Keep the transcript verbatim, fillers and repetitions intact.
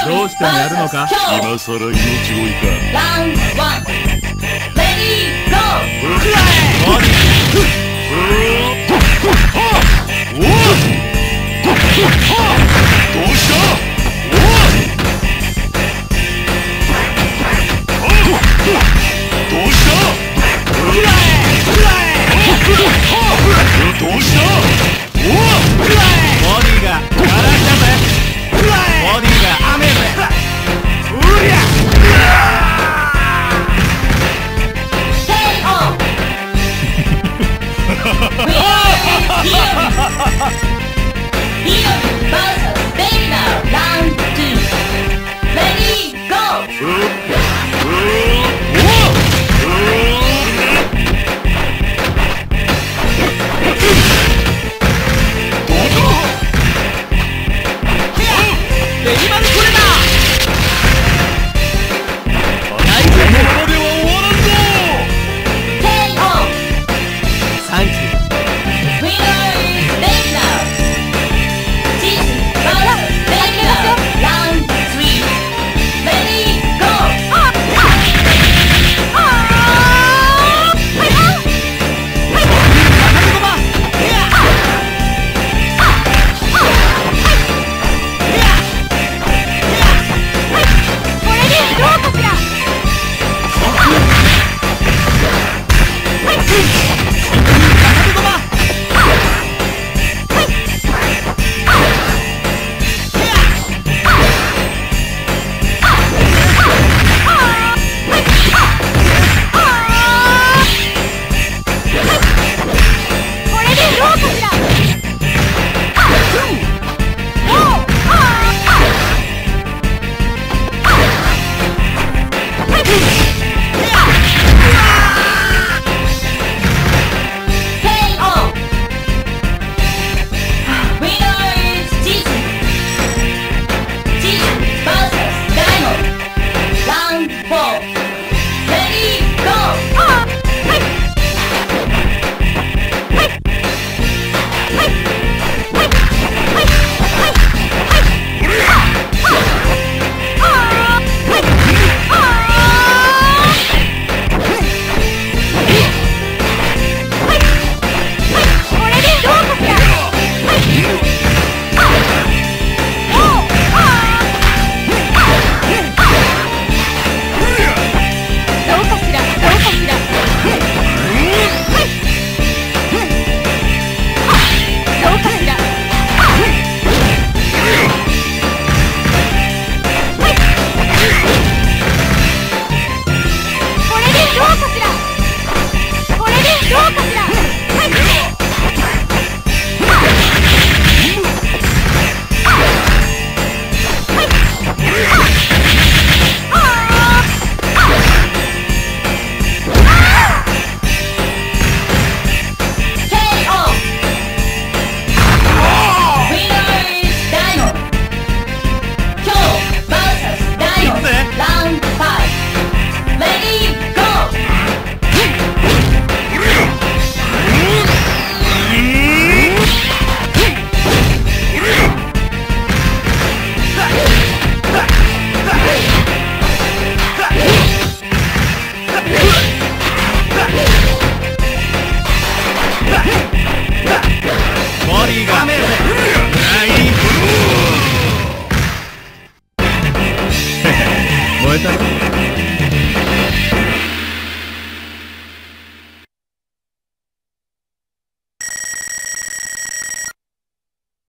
どうしてもやるのか。 今さら命乞いか。 ラウンドワン、レディーゴー。 どうした？どうしたどうしたボディがガラクだぜ。ボディが雨だ。うりゃケーオー リオン ブイエス ベイナーラウンドツー、レディーゴー。 燃えた。